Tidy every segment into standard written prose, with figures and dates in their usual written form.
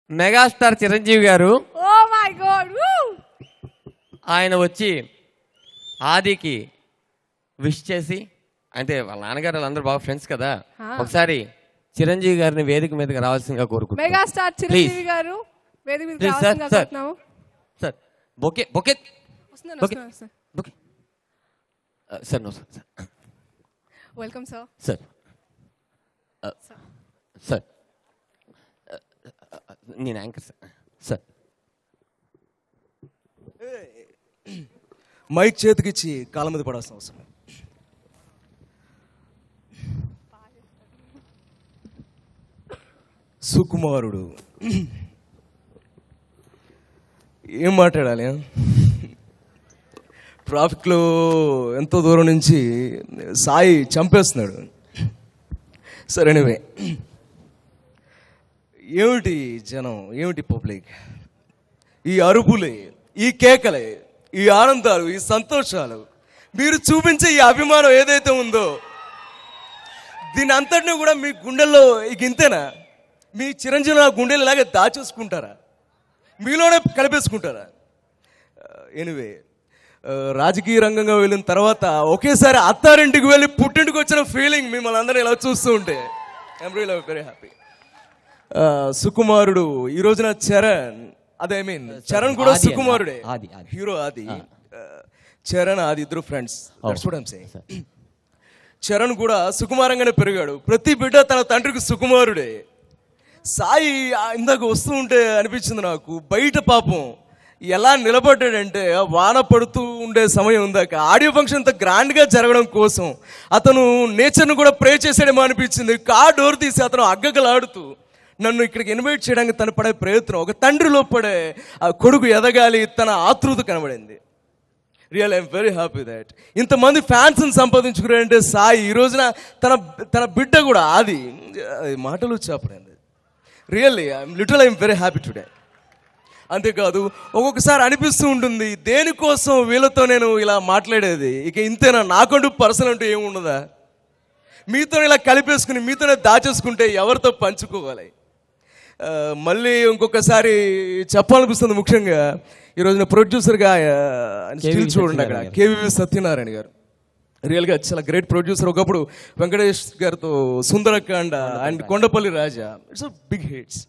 Megastar Chiranjeevi గారు oh my God ఆయన వచ్చి ఆదికి విష్ చేసి, అంటే వాళ్ళ నాన్నగారు వాళ్ళందరూ బాగా ఫ్రెండ్స్ కదా, ఒకసారి చిరంజీవి గారిని వేదిక మీదకి రావాల్సిందిగా కోరుకుంటున్నాను. మెగాస్టార్ చిరంజీవి గారు వేదిక మీదకి రావాల్సిందిగా కోరుతున్నాము. సార్ బొకే బొకే వస్తున్నాను sir. Bouquet sir no sir. Welcome sir. Sir sir నేను యాంకర్ సార్. సార్ మైక్ చేతికిచ్చి కాళ్ళ మీద పడాల్సిన అవసరం. సుకుమారుడు ఏం మాట్లాడాలి? ట్రాఫిక్లో ఎంతో దూరం నుంచి సాయి చంపేస్తున్నాడు. సరే ఎనీవే, ఏమిటి జనం, ఏమిటి పబ్లిక్, ఈ అరుపులే, ఈ కేకలే, ఈ ఆనందాలు, ఈ సంతోషాలు, మీరు చూపించే ఈ అభిమానం ఏదైతే ఉందో దీని అంతటినీ కూడా మీ గుండెల్లో ఇక ఇంతేనా? మీ చిరంజీవి గుండెలు ఇలాగే దాచేసుకుంటారా? మీలోనే కలిపేసుకుంటారా? ఎనివే, రాజకీయ రంగంగా వెళ్ళిన తర్వాత ఒకేసారి అత్తారింటికి వెళ్ళి పుట్టింటికి వచ్చిన ఫీలింగ్ మిమ్మల్ని అందరూ ఇలా చూస్తూ ఉంటే ఐఎమ్ రియల్లీ వెరీ హ్యాపీ. సుకుమారుడు ఈ రోజున చరణ్, అదే మీన్ చరణ్ కూడా సుకుమారుడే, హీరో ఆది. చరణ్ ఆది ఇద్దరు ఫ్రెండ్స్. చరణ్ కూడా సుకుమారంగానే పెరిగాడు. ప్రతి బిడ్డ తన తండ్రికి సుకుమారుడే. సాయి ఇందాక వస్తూ ఉంటే అనిపించింది నాకు, బయట పాపం ఎలా నిలబడ్డాడంటే, వాన పడుతూ ఉండే సమయం ఉందాక ఆడియో ఫంక్షన్ ఇంత గ్రాండ్గా జరగడం కోసం అతను నేచర్ను కూడా ప్రే చేసాడేమో అనిపించింది. కార్ డోర్ తీసి అతను అగ్గగలాడుతూ నన్ను ఇక్కడికి ఇన్వైట్ చేయడానికి తను పడే ప్రయత్నం, ఒక తండ్రిలో పడే ఆ కొడుకు ఎదగాలి తన ఆతృత కనబడింది. Real I'm very happy that ఇంతమంది ఫ్యాన్స్ని సంపాదించుకున్నాడంటే సాయి ఈ రోజున తన బిడ్డ కూడా ఆది మాటలు చెప్పడండి. Really I'm very happy today. అంతేకాదు ఒక్కొక్కసారి అనిపిస్తూ ఉంటుంది, దేనికోసం వీళ్ళతో నేను ఇలా మాట్లాడేది, ఇక ఇంతేనా, నాకంటూ పర్సనల్ అంటూ ఏముండదా? మీతో ఇలా కలిపేసుకుని మీతోనే దాచేసుకుంటే ఎవరితో పంచుకోవాలి? మళ్ళీ ఇంకొకసారి చెప్పాలనిపిస్తుంది. ముఖ్యంగా ఈ రోజున ప్రొడ్యూసర్గా స్టిల్ చూడండి అక్కడ కేవీవి సత్యనారాయణ గారు. రియల్గా చాలా గ్రేట్ ప్రొడ్యూసర్. ఒకప్పుడు వెంకటేష్ గారితో Sundarakanda and Kondapalli Raja, it's big hits.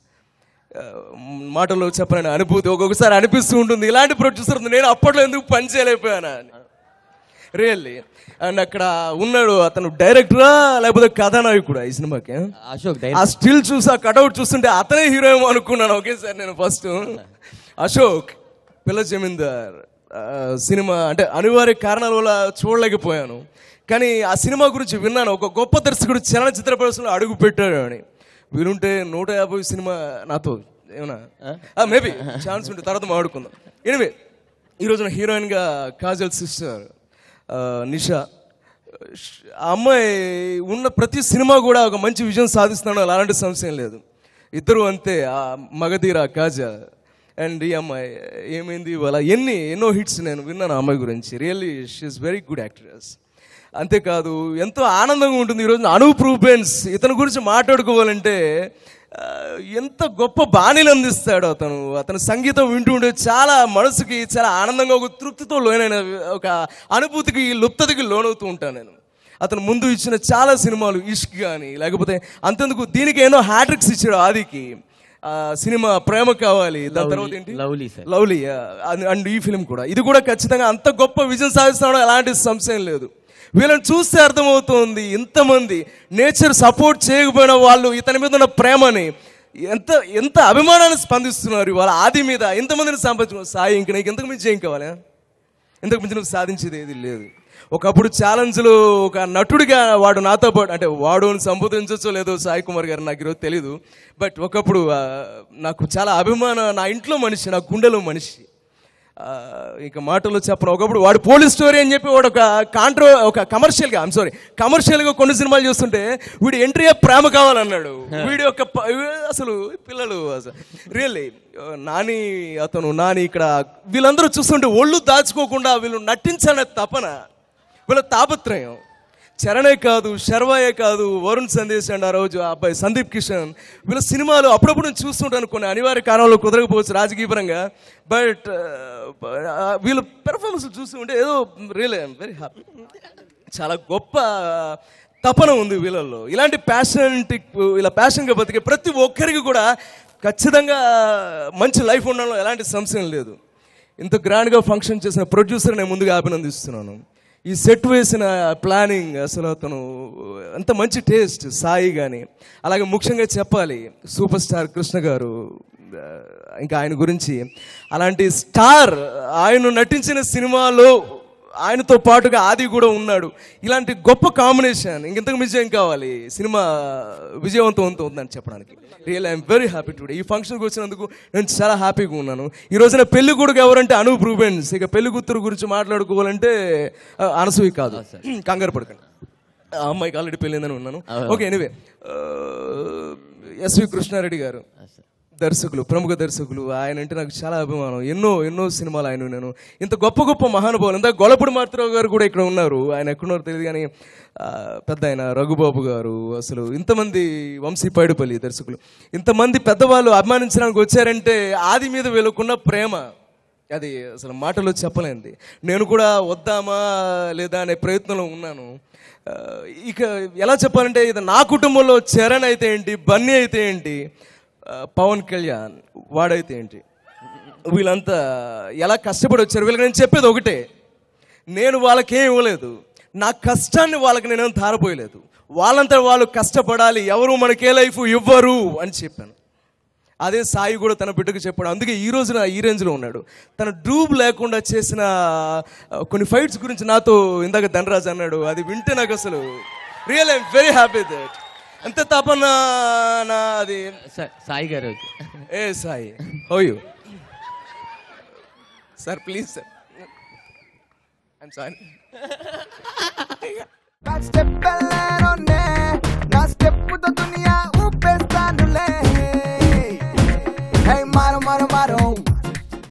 మాటల్లో చెప్పలేని అనుభూతి. ఒక్కొక్కసారి అనిపిస్తూ ఉంటుంది, ఇలాంటి ప్రొడ్యూసర్ నేను అప్పట్లో ఎందుకు పని చేయలేకపోయానా అని. రియల్లీ. అండ్ అక్కడ ఉన్నాడు అతను డైరెక్టరా లేకపోతే కథానాయకుడా ఈ సినిమాకి? అశోక్. ఆ స్టిల్ చూసి ఆ కటౌట్ చూస్తుంటే అతనే హీరో ఏమో అనుకున్నాను ఒకేసారి నేను ఫస్ట్. అశోక్ పిల్ల జమీందార్ సినిమా అంటే అనివార్య కారణాల వల్ల చూడలేకపోయాను, కానీ ఆ సినిమా గురించి విన్నాను. ఒక గొప్ప దర్శకుడు చలనచిత్ర పరిశ్రమలో అడుగు పెట్టాడు అని. వీలుంటే 150 సినిమా నాతో ఏమన్నా మేబీ ఛాన్స్ ఉంటే తర్వాత మాట్లాడుకుందాం. ఎనివే, ఈ రోజున హీరోయిన్గా కాజల్ సిస్టర్ నిషా. ఆ అమ్మాయి ఉన్న ప్రతి సినిమా కూడా ఒక మంచి విజయం సాధిస్తున్నాడు, అలాంటి సమస్య లేదు. ఇద్దరు అంతే, మగధీర కాజా అండ్ ఈ అమ్మాయి ఏమైంది ఇవాళ ఎన్నో హిట్స్ నేను విన్నాను ఆ అమ్మాయి గురించి. Really she is very good actress. అంతేకాదు ఎంతో ఆనందంగా ఉంటుంది ఈరోజు అనూప్ రూబెన్స్. ఇతని గురించి మాట్లాడుకోవాలంటే ఎంత గొప్ప బాణీలు అందిస్తాడు అతను సంగీతం వింటూ ఉంటే చాలా మనసుకి చాలా ఆనందంగా, ఒక తృప్తితో లోనైన ఒక అనుభూతికి లుప్తతకి లోనవుతూ ఉంటాను నేను. అతను ముందు ఇచ్చిన చాలా సినిమాలు, ఇష్క్ కానీ లేకపోతే అంతెందుకు దీనికి ఏమో హ్యాట్రిక్స్ ఇచ్చాడు ఆదికి. సినిమా ప్రేమ కావాలి, దాని తర్వాత ఏంటి లవ్లీ అండ్ ఈ ఫిలిం కూడా, ఇది కూడా ఖచ్చితంగా అంత గొప్ప విజయం సాధిస్తున్నాడు, ఎలాంటి సంశయం లేదు. వీళ్ళని చూస్తే అర్థమవుతుంది ఇంతమంది నేచర్ సపోర్ట్ చేయకపోయిన వాళ్ళు ఇతని మీద ఉన్న ప్రేమని ఎంత అభిమానాన్ని స్పందిస్తున్నారు ఇవాళ ఆది మీద. ఎంతమందిని సంపాదించుకున్నారు. సాయి ఇంక నీకు ఎంతకు మించి ఏం కావాలి? ఇంతకు మించి నువ్వు సాధించేది ఏది లేదు. ఒకప్పుడు ఛాలెంజ్లు ఒక నటుడిగా వాడు నాతో పాటు, అంటే వాడు సంబోధించచ్చో లేదో సాయి కుమార్ గారు నాకు ఈరోజు తెలీదు, బట్ ఒకప్పుడు నాకు చాలా అభిమానం, నా ఇంట్లో మనిషి, నా గుండెలో మనిషి. ఇక మాటల్లో చెప్పను. ఒకప్పుడు వాడు పోలీస్ స్టోరీ అని చెప్పి వాడు ఒక కమర్షియల్గా కొన్ని సినిమాలు చూస్తుంటే వీడు ఎంట్రీ ప్రేమ కావాలన్నాడు. వీడి యొక్క అసలు పిల్లలు రియల్లీ నాని ఇక్కడ వీళ్ళందరూ చూస్తుంటే ఒళ్ళు దాచుకోకుండా వీళ్ళు నటించాలనే తపన, వీళ్ళ తాపత్రయం చరణే కాదు, శర్వాయే కాదు, వరుణ్ సందేశ్ అండ్ ఆ రోజు ఆ అబ్బాయి సందీప్ కిషన్, వీళ్ళ సినిమాలు అప్పుడప్పుడు నేను చూస్తుంటాను. కొన్ని అనివార్య కారణంలో కుదరకపోవచ్చు రాజకీయపరంగా, బట్ వీళ్ళ పెర్ఫార్మెన్స్ చూస్తుంటే ఏదో రియల్ వెరీ హ్యాపీ. చాలా గొప్ప తపన ఉంది వీళ్ళల్లో. ఇలాంటి ఇలా ప్యాషన్గా బతికే ప్రతి ఒక్కరికి కూడా ఖచ్చితంగా మంచి లైఫ్ ఉండడంలో ఎలాంటి సంశయం లేదు. ఇంత గ్రాండ్గా ఫంక్షన్ చేసిన ప్రొడ్యూసర్ నేను ముందుగా అభినందిస్తున్నాను. ఈ సెట్ వేసిన ప్లానింగ్, అసలు అతను అంత మంచి టేస్ట్ సాయి కానీ, అలాగే ముఖ్యంగా చెప్పాలి సూపర్ స్టార్ కృష్ణ గారు. ఇంకా ఆయన గురించి, అలాంటి స్టార్ ఆయన నటించిన సినిమాలో ఆయనతో పాటుగా ఆది కూడా ఉన్నాడు. ఇలాంటి గొప్ప కాంబినేషన్ ఇంకెంతకు విజయం కావాలి, సినిమా విజయవంతం ఉందని చెప్పడానికి. Real I'm very happy today. ఈ ఫంక్షన్కి వచ్చినందుకు నేను చాలా హ్యాపీగా ఉన్నాను. ఈ రోజున పెళ్లి కొడుకు ఎవరంటే అనూప్, రూబెన్స్. ఇక పెళ్లి కూతురు గురించి మాట్లాడుకోవాలంటే అనసూయ కాదు, కంగారు పడకండి, ఆ అమ్మాయికి ఆల్రెడీ పెళ్ళిందని ఉన్నాను. ఓకే, ఎనీవే, ఎస్వి కృష్ణారెడ్డి గారు దర్శకులు, ప్రముఖ దర్శకులు. ఆయన అంటే నాకు చాలా అభిమానం. ఎన్నో సినిమాలు ఆయన నేను. ఇంత గొప్ప మహానుభావులు, ఇంత గొల్లపూడి మారుతిరావు గారు కూడా ఇక్కడ ఉన్నారు. ఆయన ఎక్కడున్నారో తెలియదు కానీ పెద్ద ఆయన రఘుబాబు గారు, అసలు ఇంతమంది, వంశీ పైడుపల్లి దర్శకులు, ఇంతమంది పెద్దవాళ్ళు అభిమానించడానికి వచ్చారంటే ఆది మీద వీళ్ళకున్న ప్రేమ అది అసలు మాటలో చెప్పలేంది. నేను కూడా వద్దామా లేదా అనే ప్రయత్నంలో ఉన్నాను. ఇక ఎలా చెప్పాలంటే, ఇది నా కుటుంబంలో చరణ్ అయితే ఏంటి, బన్నీ అయితే ఏంటి, పవన్ కళ్యాణ్ వాడైతే ఏంటి, వీళ్ళంతా ఎలా కష్టపడి వచ్చారు. వీళ్ళకి నేను చెప్పేది ఒకటే, నేను వాళ్ళకేం ఇవ్వలేదు, నా కష్టాన్ని వాళ్ళకి నేనేం ధారపోయలేదు. వాళ్ళంతా వాళ్ళు కష్టపడాలి, ఎవరు మనకే లైఫ్ ఇవ్వరు అని చెప్పాను. అదే సాయి కూడా తన బిడ్డకు చెప్పాడు. అందుకే ఈ రోజున ఈ రేంజ్లో ఉన్నాడు. తన డ్రూబ్ లేకుండా చేసిన కొన్ని ఫైట్స్ గురించి నాతో ఇందాక ధనరాజ్ అన్నాడు. అది వింటే నాకు అసలు real I'm very happy that. అంతే తపన అది. సాయి గారు, ఏ Sai, how you sir, please sir, I'm sorry.